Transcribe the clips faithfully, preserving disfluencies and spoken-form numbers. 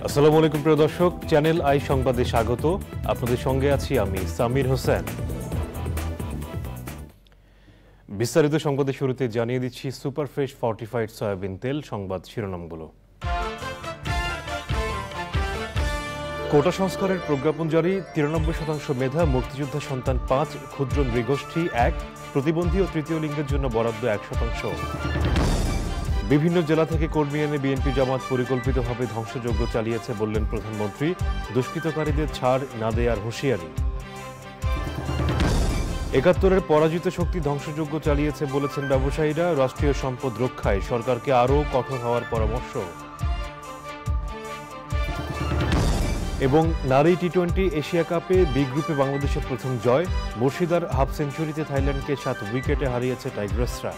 আসসালামু আলাইকুম প্রিয় দর্শক, চ্যানেল আই সংবাদে স্বাগত। আপনাদের সঙ্গে আছি আমি সামির হোসেন। বিস্তারিত সংবাদের শুরুতে জানিয়ে দিচ্ছি সুপারফ্রেশ ফর্টিফাইড সয়াবিন তেল সংবাদ শিরোনামগুলো। কোটা সংস্কারের প্রজ্ঞাপন জারি, তিরানব্বই শতাংশ মেধা, মুক্তিযোদ্ধা সন্তান পাঁচ, ক্ষুদ্র নৃগোষ্ঠী এক, প্রতিবন্ধী ও তৃতীয় লিঙ্গের জন্য বরাদ্দ এক শতাংশ। বিভিন্ন জেলা থেকে কর্মী এনে বিএনপি জামাত পরিকল্পিতভাবে ধ্বংসযজ্ঞ চালিয়েছে বললেন প্রধানমন্ত্রী, দুষ্কৃতকারীদের ছাড় না দেয়ার হুঁশিয়ারি। একাত্তরের পরাজিত শক্তি ধ্বংসযজ্ঞ চালিয়েছে বলেছেন ব্যবসায়ীরা, রাষ্ট্রীয় সম্পদ রক্ষায় সরকারকে আরও কঠোর হওয়ার পরামর্শ। এবং নারী টি টোয়েন্টি এশিয়া কাপে বি গ্রুপে বাংলাদেশের প্রথম জয়, মুর্শিদার হাফ সেঞ্চুরিতে থাইল্যান্ডকে সাত উইকেটে হারিয়েছে টাইগ্রেসরা।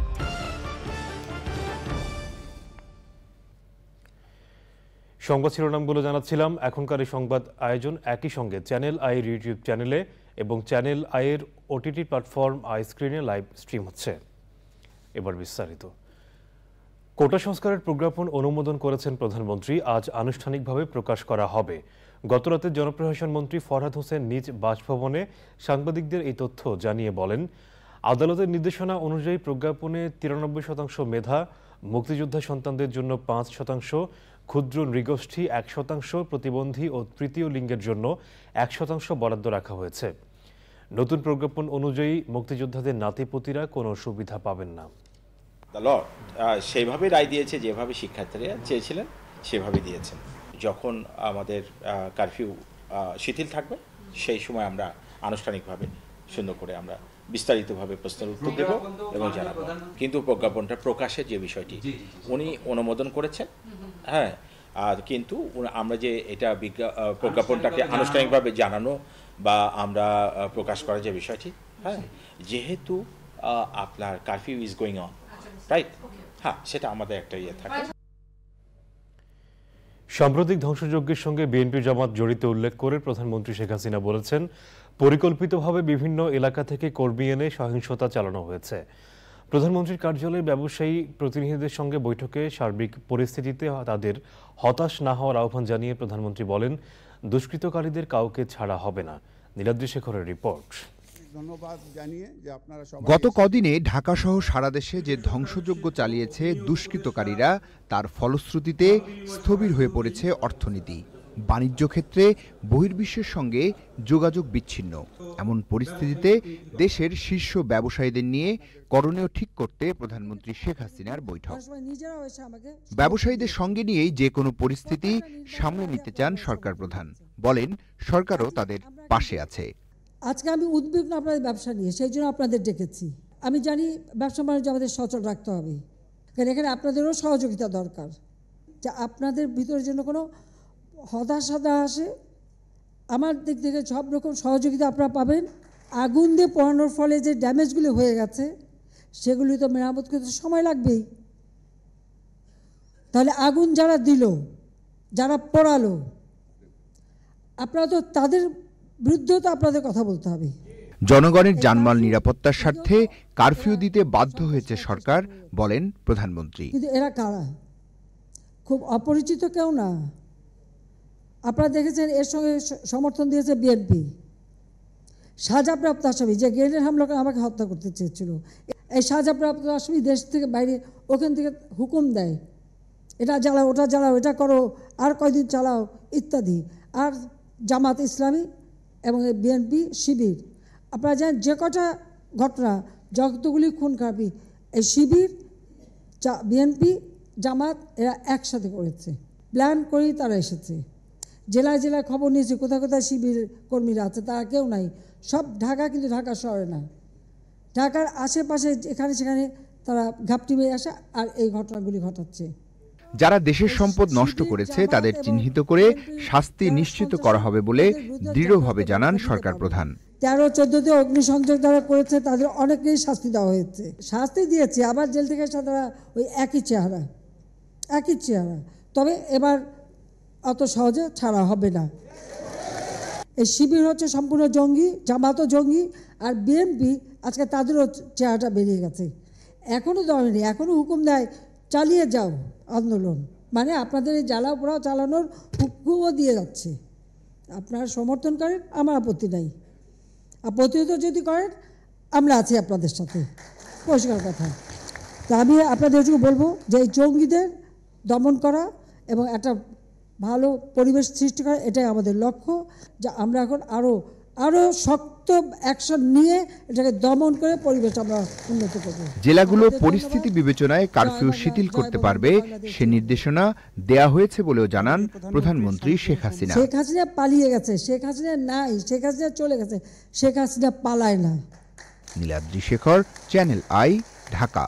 সংবাদ শিরোনামগুলো জানাচ্ছিলাম। এখনকার এই সংবাদ আয়োজন একই সঙ্গে চ্যানেল আইয়ের ইউটিউব চ্যানেলে এবং চ্যানেল আইয়ের ওটিটি প্ল্যাটফর্ম আই স্ক্রিনে লাইভ স্ট্রিম হচ্ছে। এবার বিস্তারিত। কোটা সংস্কারের প্রজ্ঞাপন অনুমোদন করেছেন প্রধানমন্ত্রী, আজ আনুষ্ঠানিকভাবে প্রকাশ করা হবে। গতরাতে জনপ্রশাসন মন্ত্রী ফরহাদ হোসেন নিজ বাসভবনে সাংবাদিকদের এই তথ্য জানিয়ে বলেন, আদালতের নির্দেশনা অনুযায়ী প্রজ্ঞাপনে তিরানব্বই শতাংশ মেধা, মুক্তিযোদ্ধা সন্তানদের জন্য পাঁচ শতাংশ, ক্ষুদ্র নৃগোষ্ঠী এক শতাংশ, প্রতিবন্ধী ও তৃতীয় লিঙ্গের জন্য এক শতাংশ বরাদ্দ রাখা হয়েছে। নতুন প্রজ্ঞাপন অনুযায়ী মুক্তিযোদ্ধাদের নাতিপুতিরা কোনো সুবিধা পাবেন না। আদালত সেইভাবে রায় দিয়েছে, যেভাবে শিক্ষার্থীরা চেয়েছিলেন সেভাবে দিয়েছেন। যখন আমাদের কারফিউ শিথিল থাকবে সেই সময় আমরা আনুষ্ঠানিকভাবে সুন্দর করে আমরা বিস্তারিতভাবে প্রশ্নের উত্তর দেব এবং জানাবো। কিন্তু প্রজ্ঞাপনটা প্রকাশের যে বিষয়টি উনি অনুমোদন করেছেন, হ্যাঁ, আর কিন্তু আমরা যে এটা প্রজ্ঞাপনটাকে আনুষ্ঠানিকভাবে জানানো বা আমরা প্রকাশ করার যে বিষয়টি, হ্যাঁ, যেহেতু আপনার curfew is going on, right, হ্যাঁ, সেটা আমাদের একটা ইয়ে থাকে। সাম্প্রতিক ধ্বংসযজ্ঞের সঙ্গে বিএনপি জামাত জড়িত উল্লেখ করে প্রধানমন্ত্রী শেখ হাসিনা বলেছেন, পরিকল্পিতভাবে বিভিন্ন এলাকা থেকে কর্মী এনে সহিংসতা চালানো হয়েছে। প্রধানমন্ত্রীর কার্যালয়ে ব্যবসায়ী প্রতিনিধিদের সঙ্গে বৈঠকে সার্বিক পরিস্থিতিতে তাদের হতাশ না হওয়ার আহ্বান জানিয়ে প্রধানমন্ত্রী বলেন, দুষ্কৃতকারীদের কাউকে ছাড়া হবে না। নীলাদ্রি শেখরের রিপোর্ট। গত কদিনে ঢাকাসহ সারা দেশে যে ধ্বংসযজ্ঞ চালিয়েছে দুষ্কৃতকারীরা, তার ফলশ্রুতিতে স্থবির হয়ে পড়েছে অর্থনীতি। বাণিজ্য ক্ষেত্রে বহির্বিশ্বের সঙ্গে যোগাযোগ বিচ্ছিন্ন। এমন পরিস্থিতিতে দেশের শীর্ষ ব্যবসায়ীদের নিয়ে করণীয় ঠিক করতে প্রধানমন্ত্রী শেখ হাসিনার বৈঠক। ব্যবসায়ীদের সঙ্গে নিয়েই যে কোনো পরিস্থিতি সামলে নিতে চান সরকার প্রধান। বলেন, সরকারও তাদের পাশে আছে। আজকে আমি উদ্বিগ্ন আপনাদের ব্যবসা নিয়ে, সেই জন্য আপনাদের ডেকেছি। আমি জানি ব্যবসা বাণিজ্য আমাদের সচল রাখতে হবে, কারণ এখানে আপনাদেরও সহযোগিতা দরকার। যে আপনাদের ভিতরে যেন কোনো হতাশা না আসে, আমার দিক থেকে সব রকম সহযোগিতা আপনারা পাবেন। আগুন দিয়ে পোড়ানোর ফলে যে ড্যামেজগুলি হয়ে গেছে সেগুলি তো মেরামত করতে সময় লাগবেই। তাহলে আগুন যারা দিল, যারা পোড়ালো, আপনারা তো তাদের বিরুদ্ধেও তো আপনাদের কথা বলতে হবে। জনগণের জানমাল নিরাপত্তার স্বার্থে কারফিউ দিতে বাধ্য হয়েছে সরকার, বলেন প্রধানমন্ত্রী। কিন্তু এরা কারা? খুব অপরিচিত কেউ না। আপনারা দেখেছেন এর সঙ্গে সমর্থন দিয়েছে বিএনপি। সাজাপ্রাপ্ত আসামি যে গ্রেনেড হামলা করে আমাকে হত্যা করতে চেয়েছিল, এই সাজাপ্রাপ্ত আসামি দেশ থেকে বাইরে ওখান থেকে হুকুম দেয়, এটা জ্বালাও, ওটা জ্বালাও, এটা করো, আর কয়দিন চালাও ইত্যাদি। আর জামাত ইসলামী এবং বিএনপি শিবির, আপনারা জানেন যে কটা ঘটনা, যতগুলি খুন খারাপি, এই শিবির, বিএনপি, জামাত এরা একসাথে করেছে, প্ল্যান করেই তারা এসেছে। জেলায় জেলায় খবর নিয়েছে কোথায় কোথায় শিবির কর্মীরা আছে, তারা কেউ নাই, সব ঢাকা, কিন্তু ঢাকা শহরে না, ঢাকার আশেপাশে এখানে সেখানে তারা ঘাপটি মেরে আসে আর এই ঘটনাগুলি ঘটাচ্ছে। যারা দেশের সম্পদ নষ্ট করেছে তাদের চিহ্নিত করে শাস্তি নিশ্চিত করা হবে বলে দৃঢ়ভাবে জানান সরকার প্রধান। তেরো চোদ্দতে অগ্নিসংযোগ যারা করেছে তাদের অনেকেই শাস্তি দেওয়া হয়েছে, শাস্তি দিয়েছে, আবার জেল থেকে এসে তারা ওই একই চেহারা একই চেহারা তবে এবার অত সহজে ছাড়া হবে না। এই শিবির হচ্ছে সম্পূর্ণ জঙ্গি, জামাতও জঙ্গি, আর বিএনপি আজকে তাদেরও চেহারাটা বেরিয়ে গেছে। এখনও দেওয়া হয়নি, এখনও হুকুম দেয় চালিয়ে যাও আন্দোলন, মানে আপনাদের এই জ্বালা পোড়াও চালানোর হুকুমও দিয়ে যাচ্ছে। আপনারা সমর্থন করেন, আমার আপত্তি নাই, আর প্রতিহত যদি করেন আমরা আছি আপনাদের সাথে, পরিষ্কার কথা। তা আমি আপনাদেরকে বলবো যে এই জঙ্গিদের দমন করা এবং একটা ভালো পরিবেশ সৃষ্টি করা, এটাই আমাদের লক্ষ্য। যা আমরা এখন আরও আরও শক্ত অ্যাকশন নিয়ে এটাকে দমন করে পরিবেশ আমরা উন্নত করব। জেলাগুলো পরিস্থিতি বিবেচনায় কারফিউ শিথিল করতে পারবে সে নির্দেশনা দেয়া হয়েছে বলেও জানান প্রধানমন্ত্রী শেখ হাসিনা। শেখ হাসিনা পালিয়ে গেছে, শেখ হাসিনা নাই, শেখ হাসিনা চলে গেছে, শেখ হাসিনা পালায় না। Niladri Shekhar, channel I, Dhaka.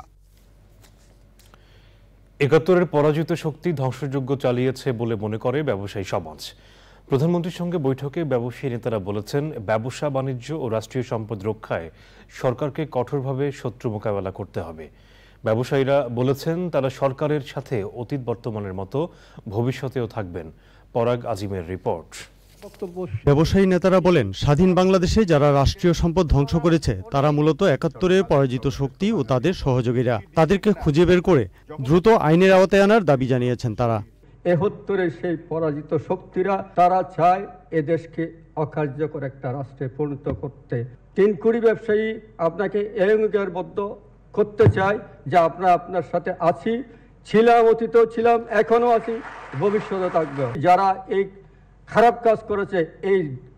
একাত্তরের পরাজিত শক্তি ধ্বংসযজ্ঞ চালিয়েছে বলে মনে করে ব্যবসায়ী সমাজ। প্রধানমন্ত্রীর সঙ্গে বৈঠকে ব্যবসায়ী নেতারা বলেছেন, ব্যবসা বাণিজ্য ও রাষ্ট্রীয় সম্পদ রক্ষায় সরকারকে কঠোরভাবে শত্রু মোকাবেলা করতে হবে। ব্যবসায়ীরা বলেছেন তারা সরকারের সাথে অতীত বর্তমানের মতো ভবিষ্যতেও থাকবেন। পরাগ আজিমের রিপোর্ট। ব্যবসায়ী নেতারা বলেন, স্বাধীন বাংলাদেশে যারা রাষ্ট্রীয় সম্পদ ধ্বংস করেছে তারা মূলত একাত্তরের পরাজিত শক্তি ও তাদের সহযোগীরা। তাদেরকে খুঁজে বের করে দ্রুত আইনের আওতায় আনার দাবি জানিয়েছেন তারা। একাত্তরের সেই পরাজিত শক্তিরা তারা চায় এদেশকে অকার্যকর একটা রাষ্ট্রে পরিণত করতে। তিন কোটি ব্যবসায়ী আপনাকে অঙ্গীকারবদ্ধ করতে চায় যে আমরা আপনার সাথে আছি, ছিলাম, অতীতেও ছিলাম, এখনো আছি, ভবিষ্যতে থাকবে। যারা এই খারাপ কাজ করেছে, এই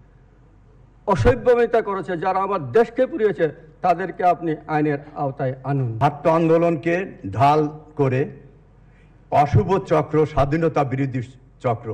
অসভ্যমিতা করেছে, যারা আমার দেশকে পুড়িয়েছে, তাদেরকে আপনি আইনের আওতায় আনুন। ছাত্র আন্দোলনকে ঢাল করে অশুভ চক্র, স্বাধীনতা বিরোধী চক্র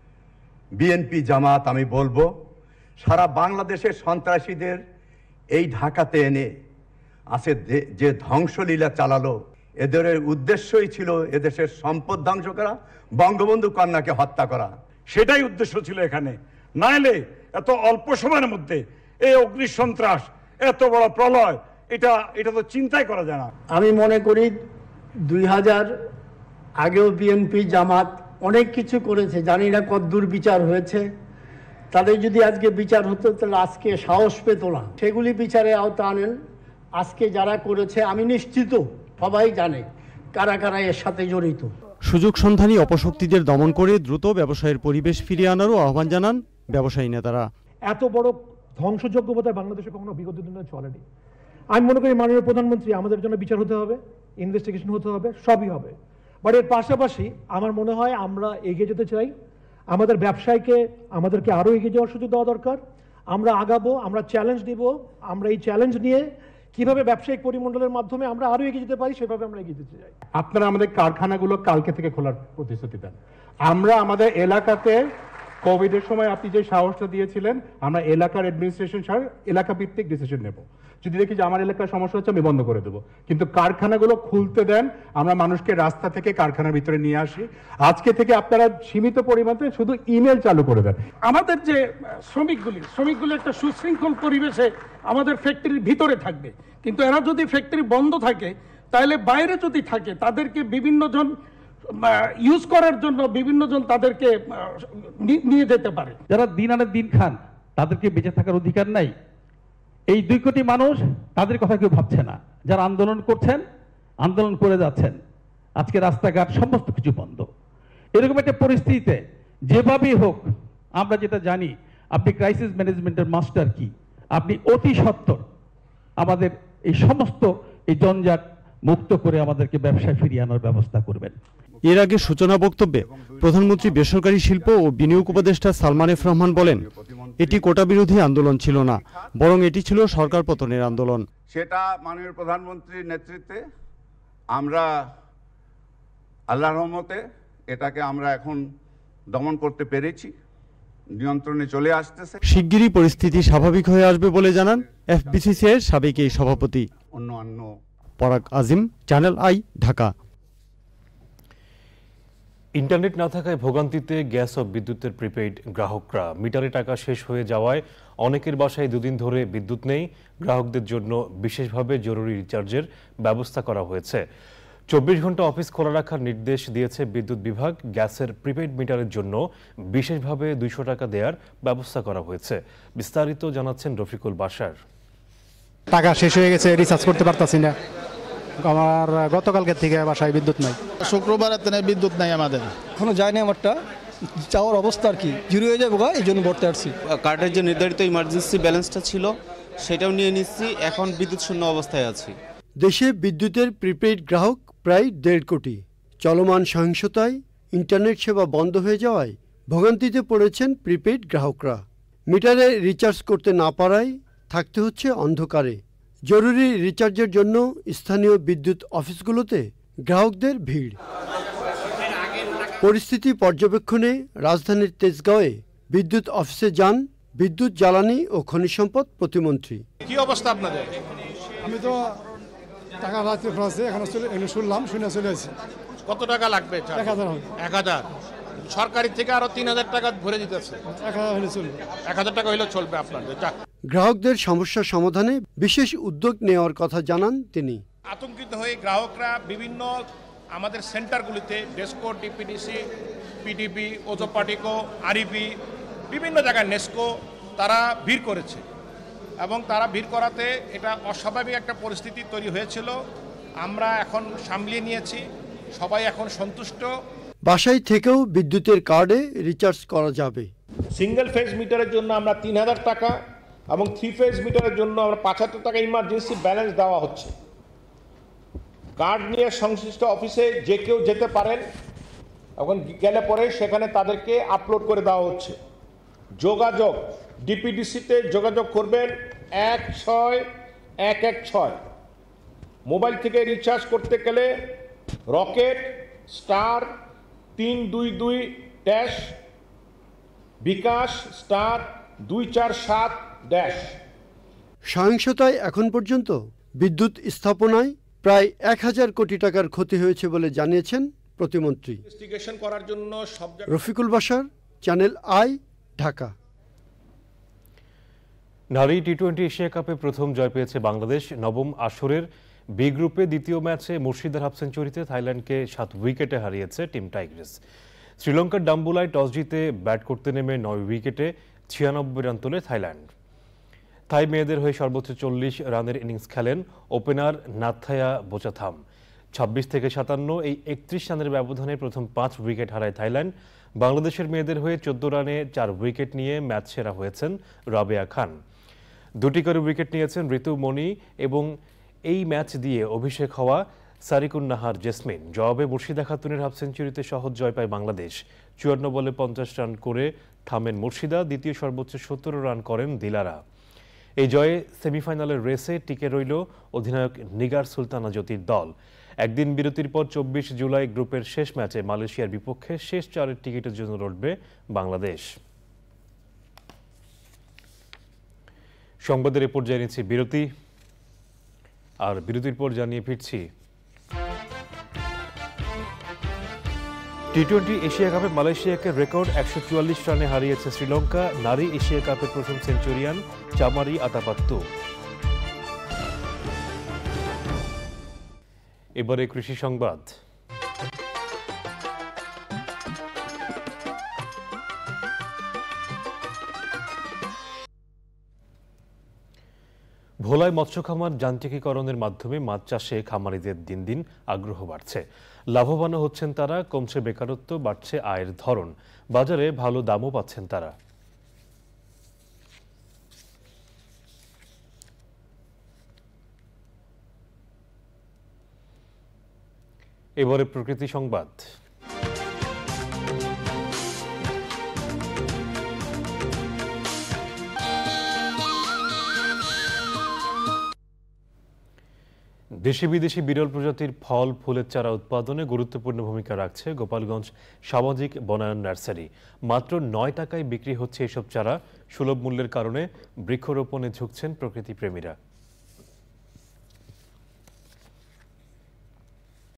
বিএনপি জামাত, আমি বলবো সারা বাংলাদেশের সন্ত্রাসীদের এই ঢাকাতে এনে আছে যে ধ্বংসলীলা চালালো, এদের উদ্দেশ্যই ছিল এদেশের সম্পদ ধ্বংস করা, বঙ্গবন্ধু কন্যাকে হত্যা করা। সেটাই উদ্দেশ্য ছিল এখানে। নাইলে এত অল্প সময়ের মধ্যে এই অগ্নি সন্ত্রাস, এত বড় প্রলয়, এটা এটা তো চিন্তাই করা যায় না। আমি মনে করি দুই হাজার আগেও বিএনপি জামাত অনেক কিছু করেছে, জানি না কতদূর বিচার হয়েছে। তাদের যদি আজকে বিচার হতো তাহলে আজকে সাহস পেত না। সেগুলি বিচারে আওতা আনেন। আজকে যারা করেছে আমি নিশ্চিত সবাই জানে কারা কারা এর সাথে জড়িত। সুযোগ সন্ধানী অপশক্তিদের দমন করে দ্রুত ব্যবসায়ের পরিবেশ ফিরিয়ে আনারও আহ্বান জানান ব্যবসায়ী নেতারা। এত বড় ধ্বংসযজ্ঞ বোধহয় বাংলাদেশে কখনো বিগত দিনে চলেনি। আমি মনে করি মাননীয় প্রধানমন্ত্রী, আমাদের জন্য বিচার হতে হবে, ইনভেস্টিগেশন হতে হবে, সবই হবে। বাট এর পাশাপাশি আমার মনে হয় আমরা এগিয়ে যেতে চাই। আমাদের ব্যবসায়ীকে আমাদেরকে আরও এগিয়ে যাওয়ার সুযোগ দেওয়া দরকার। আমরা আগাবো, আমরা চ্যালেঞ্জ দিব। আমরা এই চ্যালেঞ্জ নিয়ে কিভাবে ব্যবসায়িক পরিমণ্ডলের মাধ্যমে আমরা আরো এগিয়ে যেতে পারি, সেভাবে আমরা এগিয়ে যেতে চাই। আপনারা আমাদের কারখানাগুলো কালকে থেকে খোলার প্রতিশ্রুতি দেন। আমরা আমাদের এলাকাতে কোভিডের সময় আপনি যে সাহসটা দিয়েছিলেন, আমরা এলাকার অ্যাডমিনিস্ট্রেশন সার এলাকা ভিত্তিক ডিসিশন নেব। যদি দেখি যে আমার এলাকার সমস্যা হচ্ছে, আমি বন্ধ করে দেবো। কিন্তু কারখানাগুলো খুলতে দেন, আমরা মানুষকে রাস্তা থেকে কারখানার ভিতরে নিয়ে আসি। আজকে থেকে আপনারা সীমিত পরিমাণে শুধু ইমেল চালু করে দেন। আমাদের যে শ্রমিকগুলি শ্রমিকগুলি একটা সুশৃঙ্খল পরিবেশে আমাদের ফ্যাক্টরির ভিতরে থাকবে, কিন্তু এরা যদি ফ্যাক্টরি বন্ধ থাকে, তাহলে বাইরে যদি থাকে তাদেরকে বিভিন্ন জন ইউজ করার জন্য বিভিন্ন জন তাদেরকে নিয়ে যেতে পারে। যারা দিন আনে দিন খান, তাদেরকে বেঁচে থাকার অধিকার নাই। এই দুই কোটি মানুষ, তাদের কথা কেউ ভাবছে না। যারা আন্দোলন করছেন, আন্দোলন করে যাচ্ছেন, আজকে রাস্তাঘাট সমস্ত কিছু বন্ধ। এরকম একটা পরিস্থিতিতে যেভাবেই হোক, আমরা যেটা জানি, আপনি ক্রাইসিস ম্যানেজমেন্টের মাস্টার কি, আপনি অতি সত্বর আমাদের এই সমস্ত এই জঞ্জাট মুক্ত করে আমাদেরকে ব্যবসায় ফিরিয়ে আনার ব্যবস্থা করবেন। এর আগে সূচনা বক্তব্যে প্রধানমন্ত্রী বেসরকারি শিল্প ও বিনিয়োগ উপদেষ্টা সালমান এফ রহমান বলেন, এটি কোটা বিরোধী আন্দোলন ছিল না, বরং এটি ছিল সরকার পতনের আন্দোলন। সেটা মাননীয় প্রধানমন্ত্রীর নেতৃত্বে আমরা আল্লাহর রহমতে এটাকে আমরা এখন দমন করতে পেরেছি, নিয়ন্ত্রণে চলে আসতেছে। শিগগিরই পরিস্থিতি স্বাভাবিক হয়ে আসবে বলে জানান এফবিসিসিআই এর সাবেক এই সভাপতি। অন্যান্য Parag Azim, channel I, Dhaka. Internet না থাকায় ভোগান্তিতে গ্যাস ও বিদ্যুতের প্রিপেইড গ্রাহকরা। মিটারে টাকা শেষ হয়ে যাওয়ায় অনেকের বাসায় দুদিন ধরে বিদ্যুৎ নেই। গ্রাহকদের জন্য বিশেষভাবে জরুরি রিচার্জের ব্যবস্থা করা হয়েছে। চব্বিশ ঘন্টা অফিস খোলা রাখার নির্দেশ দিয়েছে বিদ্যুৎ বিভাগ। গ্যাসের প্রিপেইড মিটারের জন্য বিশেষভাবে দুইশো টাকা দেওয়ার ব্যবস্থা করা হয়েছে। বিস্তারিত জানাচ্ছেন রফিকুল বাশার। টাকা শেষ হয়ে গেছে, রিচার্জ করতে পারতাছি না, আমার গতকালকে থেকে বাসায় বিদ্যুৎ নাই। শুক্রবার এতনে বিদ্যুৎ নাই আমাদের, এখনো যায়নি আমারটা, যাওয়ার অবস্থা আর কি জিরো হয়ে যাবো গা, এই জন্য ভরতে আসছি। কার্ডের যে নির্ধারিত ইমার্জেন্সি ব্যালেন্সটা ছিল সেটাও নিয়ে নিচ্ছি, এখন বিদ্যুৎ শূন্য অবস্থায় আছি। দেশে বিদ্যুতের প্রিপেইড গ্রাহক প্রায় দেড় কোটি। চলমান সহিংসতায় ইন্টারনেট সেবা বন্ধ হয়ে যাওয়ায় ভোগান্তিতে পড়েছেন প্রিপেইড গ্রাহকরা। মিটারে রিচার্জ করতে না পারায় থাকতে হচ্ছে অন্ধকারে। জরুরি রিচার্জের জন্য স্থানীয় বিদ্যুৎ অফিসগুলোতে গ্রাহকদের ভিড়। পরিস্থিতি পর্যবেক্ষণে রাজধানীর তেজগাঁওয়ে বিদ্যুৎ অফিসে যান বিদ্যুৎ, জ্বালানি ও খনিজ সম্পদ প্রতিমন্ত্রী। কি অবস্থা আপনাদের? আমি তো টাকা রাখতে পারছি, এখন শুনলাম শুনে চলে আসছি। কত টাকা লাগবে? এক হাজার হবে। এক হাজার সরকারি থেকে আরো তিন হাজার টাকা ভরে দিতেছে। এক হাজার হলে চলবে, এক হাজার টাকা হলে চলবে আপনাদের। গ্রাহকদের সমস্যা সমাধানে বিশেষ উদ্যোগ নেওয়ার কথা জানান তিনি। আতঙ্কিত হয়ে গ্রাহকরা বিভিন্ন আমাদের সেন্টারগুলিতে DESCO, DPDC, PDP, Ozopadico, REP, বিভিন্ন জায়গায় নেস্কো তারা ভিড় করেছে এবং তারা ভিড় করাতে এটা অস্বাভাবিক একটা পরিস্থিতি তৈরি হয়েছিল। আমরা এখন সামলিয়ে নিয়েছি, সবাই এখন সন্তুষ্ট। বাসায় থেকেও বিদ্যুতের কার্ডে রিচার্জ করা যাবে। সিঙ্গেল ফেজ মিটারের জন্য আমরা তিন হাজার টাকা এবং থ্রি ফেজ মিটারের জন্য আমরা পাঁচ হাজার টাকা ইমার্জেন্সি ব্যালেন্স দেওয়া হচ্ছে। কার্ড নিয়ে সংশ্লিষ্ট অফিসে যে কেউ যেতে পারেন, এখন গেলে পরে সেখানে তাদেরকে আপলোড করে দেওয়া হচ্ছে। যোগাযোগ ডিপিডিসিতে যোগাযোগ করবেন এক ছয় এক এক ছয়। মোবাইল থেকে রিচার্জ করতে গেলে রকেট স্টার তিন দুই দুই ড্যাশ, বিকাশ স্টার দুই চার সাত ড্যাশ। সহিংসতায় এখন পর্যন্ত বিদ্যুৎ স্থাপনায় প্রায় এক হাজার কোটি টাকার ক্ষতি হয়েছে বলে জানিয়েছেন প্রতিমন্ত্রী। ইনভেস্টিগেশন করার জন্য সব রফিকুল বাশার, চ্যানেল আই, ঢাকা। নারী টি টোয়েন্টি এশিয়া কাপে প্রথম জয় পেয়েছে বাংলাদেশ। নবম আসরের বি গ্রুপে দ্বিতীয় ম্যাচে মুর্শিদার হাফ সেঞ্চুরিতে থাইল্যান্ডকে সাত উইকেটে হারিয়েছে টিম টাইগ্রেস। শ্রীলঙ্কার ডাম্বুলায় টস জিতে ব্যাট করতে নেমে নয় উইকেটে ছিয়ানব্বই রান তোলে থাইল্যান্ড। থাই মেয়েদের হয়ে সর্বোচ্চ চল্লিশ রানের ইনিংস খেলেন ওপেনার নাথায়া বোচাথাম। ছাব্বিশ থেকে সাতান্ন এই একত্রিশ রানের ব্যবধানে প্রথম পাঁচ উইকেট হারায় থাইল্যান্ড। বাংলাদেশের মেয়েদের হয়ে চোদ্দ রানে চার উইকেট নিয়ে ম্যাচ সেরা হয়েছেন রাবেয়া খান। দুটি করে উইকেট নিয়েছেন ঋতু মণি এবং এই ম্যাচ দিয়ে অভিষেক হওয়া সারিকুন নাহার জেসমিন। জবাবে মুর্শিদা খাতুনের হাফ সেঞ্চুরিতে সহজ জয় পায় বাংলাদেশ। চুয়ান্ন বলে পঞ্চাশ রান করে থামেন মুর্শিদা। দ্বিতীয় সর্বোচ্চ সতেরো রান করেন দিলারা। এই জয়ে সেমিফাইনালের রেসে টিকে রইল অধিনায়ক নিগার সুলতানা জ্যোতির দল। একদিন বিরতির পর চব্বিশ জুলাই গ্রুপের শেষ ম্যাচে মালয়েশিয়ার বিপক্ষে শেষ চারের টিকিটের জন্য লড়বে বাংলাদেশ। সংবাদের এ পর্যায়ে নিচ্ছি বিরতি, আর বিরতির পর জানিয়ে ফিরছি। টি টোয়েন্টি এশিয়া কাপে মালয়েশিয়াকে রেকর্ড একশো চুয়াল্লিশ রানে হারিয়েছে শ্রীলঙ্কা। নারী এশিয়া কাপের প্রথম সেঞ্চুরিয়ান চামারি আতাপাত্তু। এবারে কৃষি সংবাদ। ভোলায় মৎস্য খামার যান্ত্রিকীকরণের মাধ্যমে মাছ চাষে খামারিদের দিন দিন আগ্রহ বাড়ছে। লাভবানও হচ্ছেন তারা, কমছে বেকারত্ব, বাড়ছে আয়ের ধরন, বাজারে ভালো দামও পাচ্ছেন তারা। এবারে প্রকৃতি সংবাদ। দেশি বিদেশি বিরল প্রজাতির ফল ফুলের চারা উৎপাদনে গুরুত্বপূর্ণ ভূমিকা রাখছে গোপালগঞ্জ সামাজিক বনায়ন নার্সারি। মাত্র নয় টাকায় বিক্রি হচ্ছে এসব চারা। সুলভ মূল্যের কারণে বৃক্ষরোপণে ঝুঁকছেন প্রকৃতিপ্রেমীরা।